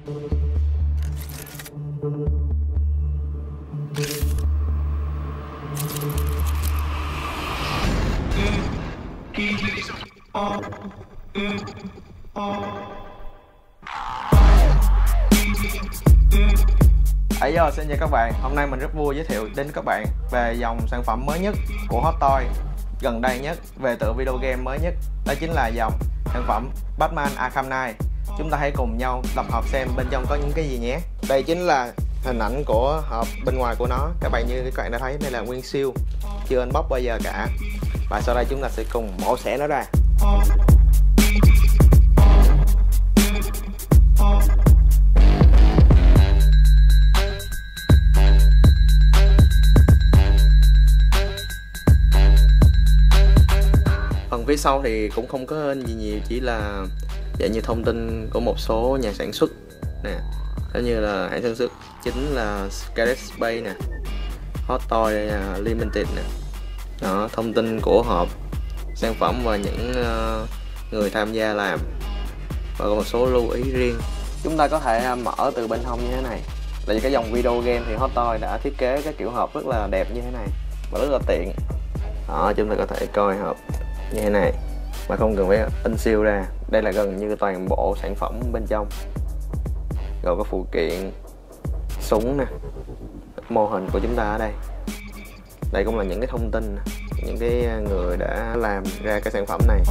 Xin chào các bạn, hôm nay mình rất vui giới thiệu đến các bạn về dòng sản phẩm mới nhất của Hot Toys gần đây nhất về tựa video game mới nhất. Đó chính là dòng sản phẩm Batman Arkham Knight. Chúng ta hãy cùng nhau tập hợp xem bên trong có những cái gì nhé. Đây chính là hình ảnh của hộp bên ngoài của nó. Các bạn đã thấy đây là nguyên siêu, chưa unbox bao giờ cả. Và sau đây chúng ta sẽ cùng mổ xẻ nó ra. Phần phía sau thì cũng không có gì nhiều, chỉ là dạng như thông tin của một số nhà sản xuất nè, giống như là hãng sản xuất chính là Scarlet Space nè, Hot Toys Limited nè. Đó, thông tin của hộp sản phẩm và những người tham gia làm, và có một số lưu ý riêng. Chúng ta có thể mở từ bên hông như thế này. Là cái dòng video game thì Hot Toys đã thiết kế cái kiểu hộp rất là đẹp như thế này và rất là tiện. Đó, chúng ta có thể coi hộp như thế này mà không cần phải in siêu ra. Đây là gần như toàn bộ sản phẩm bên trong, rồi có phụ kiện súng nè, mô hình của chúng ta ở đây. Đây cũng là những cái thông tin, những cái người đã làm ra cái sản phẩm này.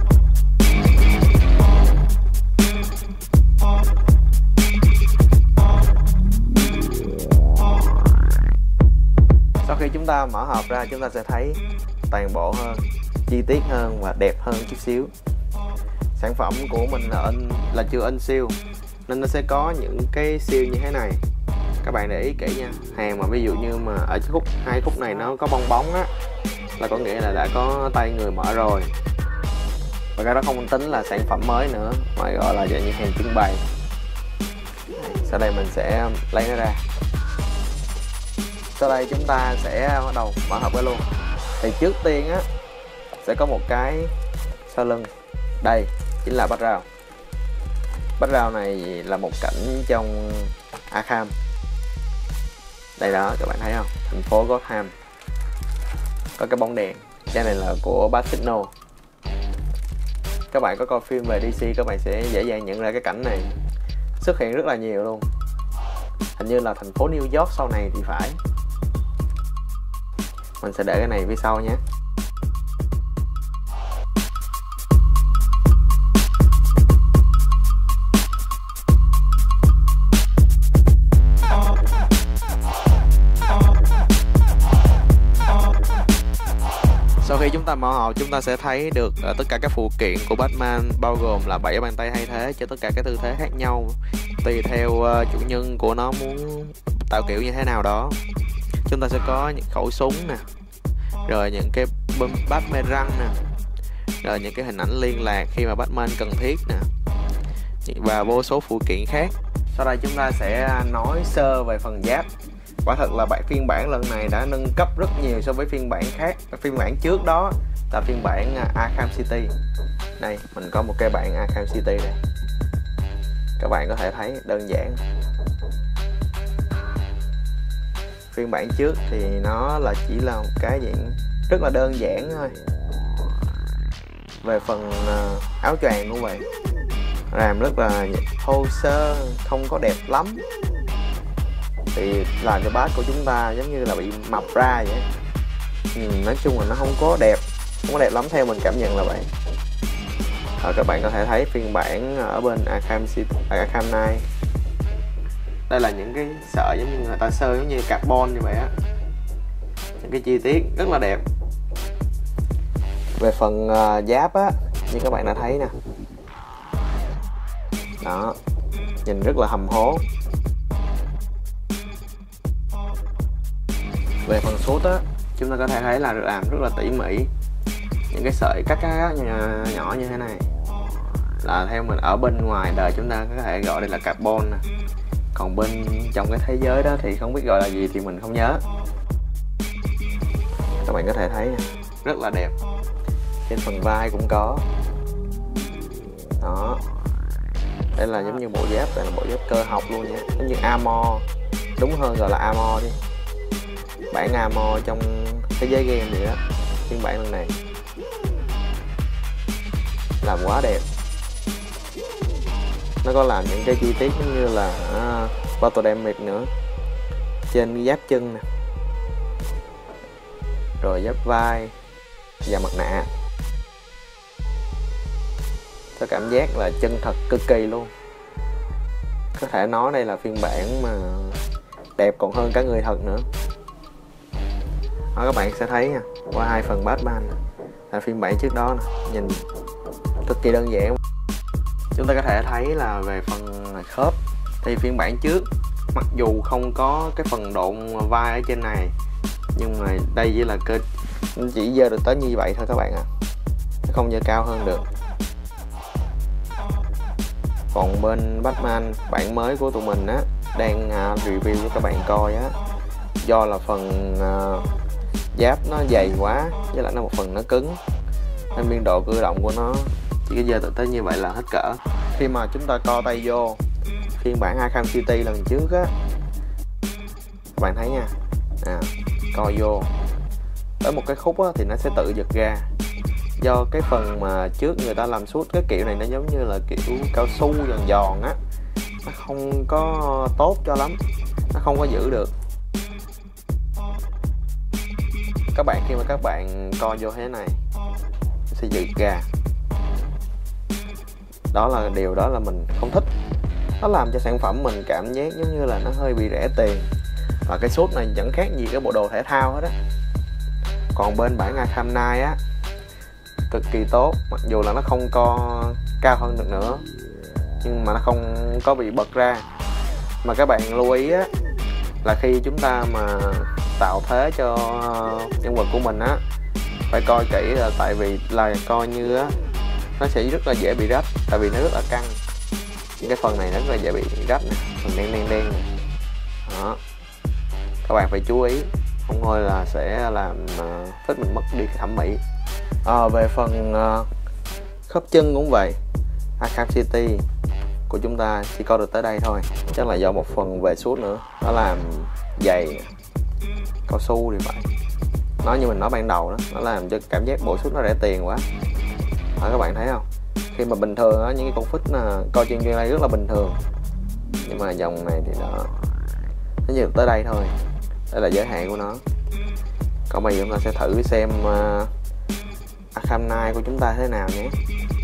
Sau khi chúng ta mở hộp ra, chúng ta sẽ thấy toàn bộ hơn, chi tiết hơn và đẹp hơn chút xíu. Sản phẩm của mình là chưa in siêu nên nó sẽ có những cái siêu như thế này. Các bạn để ý kỹ nha. Hàng mà ví dụ như mà ở hai khúc này nó có bong bóng á, là có nghĩa là đã có tay người mở rồi. Và cái đó không tính là sản phẩm mới nữa, mà gọi là dạng như hàng trưng bày. Sau đây mình sẽ lấy nó ra. Sau đây chúng ta sẽ bắt đầu mở hộp ra luôn. Thì trước tiên á sẽ có một cái sau lưng. Đây chính là background. Background này là một cảnh trong Arkham. Đây đó, các bạn thấy không? Thành phố Gotham. Có cái bóng đèn. Cái này là của Batman. Các bạn có coi phim về DC, các bạn sẽ dễ dàng nhận ra cái cảnh này xuất hiện rất là nhiều luôn. Hình như là thành phố New York sau này thì phải. Mình sẽ để cái này phía sau nhé. Sau khi chúng ta mở hộp, chúng ta sẽ thấy được tất cả các phụ kiện của Batman, bao gồm là 7 bàn tay thay thế cho tất cả các tư thế khác nhau, tùy theo chủ nhân của nó muốn tạo kiểu như thế nào đó. Chúng ta sẽ có những khẩu súng nè, rồi những cái Batman răng nè, rồi những cái hình ảnh liên lạc khi mà Batman cần thiết nè, và vô số phụ kiện khác. Sau đây chúng ta sẽ nói sơ về phần giáp. Quả thật là phiên bản lần này đã nâng cấp rất nhiều so với phiên bản khác. Phiên bản trước đó là phiên bản Arkham City. Đây, mình có một cái bản Arkham City đây. Các bạn có thể thấy đơn giản. Phiên bản trước thì nó là chỉ là một cái dạng rất là đơn giản thôi. Về phần áo choàng cũng vậy, làm rất là thô sơ, không có đẹp lắm. Thì làm cho bát của chúng ta giống như là bị mập ra vậy. Nói chung là nó không có đẹp lắm, theo mình cảm nhận là vậy. Các bạn có thể thấy phiên bản ở bên Arkham Knight. Đây là những cái sợi giống như người ta sơn giống như carbon như vậy á. Những cái chi tiết rất là đẹp. Về phần giáp á, như các bạn đã thấy nè. Đó, nhìn rất là hầm hố. Về phần sút á, chúng ta có thể thấy là làm rất là tỉ mỉ. Những cái sợi cắt nhỏ như thế này là theo mình ở bên ngoài đời chúng ta có thể gọi đây là carbon nè. Còn bên trong cái thế giới đó thì không biết gọi là gì thì mình không nhớ. Các bạn có thể thấy nè, rất là đẹp. Trên phần vai cũng có. Đó. Đây là giống như bộ giáp, đây là bộ giáp cơ học luôn nha, giống như armor, đúng hơn gọi là armor đi, bản armor trong thế giới game vậy đó. Phiên bản lần này làm quá đẹp, nó có làm những cái chi tiết giống như là auto damage nữa trên giáp chân nè, rồi giáp vai và mặt nạ. Có cảm giác là chân thật cực kỳ luôn, có thể nói đây là phiên bản mà đẹp còn hơn cả người thật nữa. Đó, các bạn sẽ thấy nha, qua 2 phần Batman là phiên bản trước đó nè, nhìn cực kỳ đơn giản. Chúng ta có thể thấy là về phần khớp thì phiên bản trước mặc dù không có cái phần độn vai ở trên này, nhưng mà đây chỉ là cơ, chỉ dơ được tới như vậy thôi các bạn ạ, không dơ cao hơn được. Còn bên Batman bản mới của tụi mình á, đang review cho các bạn coi á, do là phần giáp nó dày quá, với lại nó một phần nó cứng, nên biên độ cử động của nó chỉ có dơ tới như vậy là hết cỡ. Khi mà chúng ta co tay vô phiên bản Arkham City lần trước á, các bạn thấy nha, co vô tới một cái khúc á, thì nó sẽ tự giật ra, do cái phần mà trước người ta làm suốt cái kiểu này nó giống như là kiểu cao su giòn giòn á, nó không có tốt cho lắm, nó không có giữ được. Các bạn khi mà các bạn co vô thế này nó sẽ giật ra, đó là điều đó là mình không thích, nó làm cho sản phẩm mình cảm giác giống như là nó hơi bị rẻ tiền, và cái suit này chẳng khác gì cái bộ đồ thể thao hết á. Còn bên bản Arkham Knight á, cực kỳ tốt, mặc dù là nó không co cao hơn được nữa, nhưng mà nó không có bị bật ra. Mà các bạn lưu ý á, là khi chúng ta mà tạo thế cho nhân vật của mình á, phải coi kỹ, là tại vì là coi như á, nó sẽ rất là dễ bị rách, tại vì nó rất là căng. Những cái phần này nó rất là dễ bị rách nè, phần đen này. Đó, các bạn phải chú ý, không thôi là sẽ làm thích mình mất đi cái thẩm mỹ. Về phần khớp chân cũng vậy, Arkham City của chúng ta chỉ có được tới đây thôi, chắc là do một phần về suốt nữa, nó làm dày cao su thì vậy. Nói như mình nói ban đầu đó, nó làm cho cảm giác bộ suit nó rẻ tiền quá. Các bạn thấy không, khi mà bình thường á, những cái con phích coi chân đây rất là bình thường, nhưng mà dòng này thì nó chỉ được tới đây thôi, đây là giới hạn của nó. Còn bây giờ chúng ta sẽ thử xem Arkham Knight của chúng ta thế nào nhé.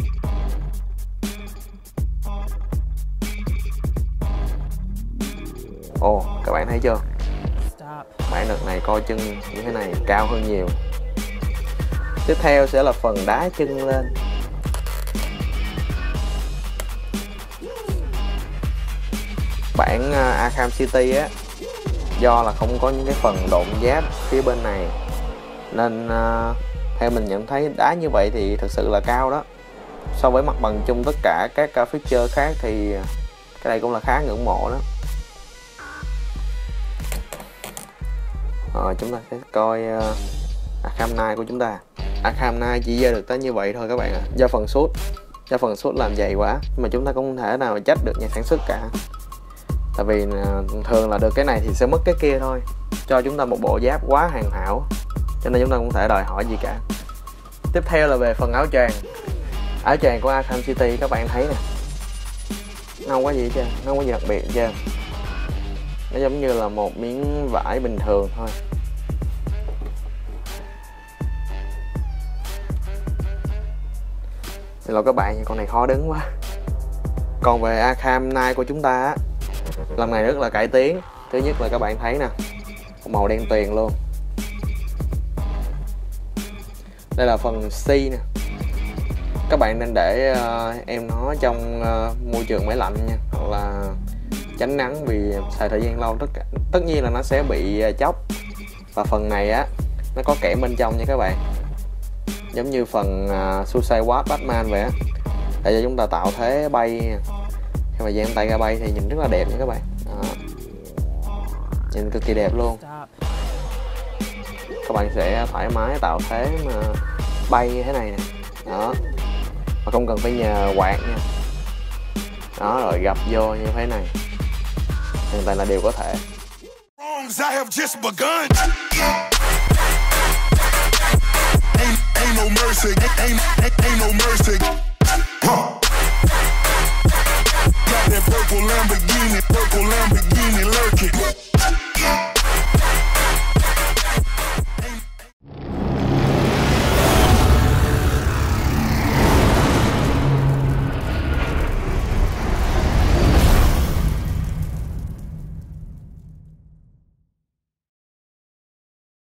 Các bạn thấy chưa, bản đợt này coi chân như thế này cao hơn nhiều. Tiếp theo sẽ là phần đá chân lên. Bản Arkham City á, do là không có những cái phần độn giáp phía bên này, nên theo mình nhận thấy đá như vậy thì thực sự là cao đó. So với mặt bằng chung tất cả các feature khác thì cái này cũng là khá ngưỡng mộ đó. Chúng ta sẽ coi Arkham Knight của chúng ta. Arkham Knight chỉ dơ được tới như vậy thôi các bạn ạ, do phần suit làm dày quá, nhưng mà chúng ta cũng không thể nào trách được nhà sản xuất cả, tại vì thường là được cái này thì sẽ mất cái kia thôi, cho chúng ta một bộ giáp quá hoàn hảo, cho nên chúng ta không thể đòi hỏi gì cả. Tiếp theo là về phần áo choàng của Arkham City. Các bạn thấy nè, nó không có gì hết trơn, nó không có gì đặc biệt hết trơn, nó giống như là một miếng vải bình thường thôi. Xin lỗi các bạn, con này khó đứng quá. Còn về Arkham Knight của chúng ta á, lần này rất là cải tiến. Thứ nhất là các bạn thấy nè, màu đen tuyền luôn. Đây là phần C nè. Các bạn nên để em nó trong môi trường máy lạnh nha, hoặc là tránh nắng, vì xài thời gian lâu tất nhiên là nó sẽ bị chóc. Và phần này á, nó có kẽm bên trong nha các bạn, giống như phần Suicide Squad Batman vậy á, để cho chúng ta tạo thế bay. Khi mà giang tay ra bay thì nhìn rất là đẹp nha các bạn. Đó, nhìn cực kỳ đẹp luôn. Các bạn sẽ thoải mái tạo thế mà bay như thế này nè. Đó, mà không cần phải nhờ quạt nha. đó, rồi gập vô như thế này, hoàn toàn là đều có thể.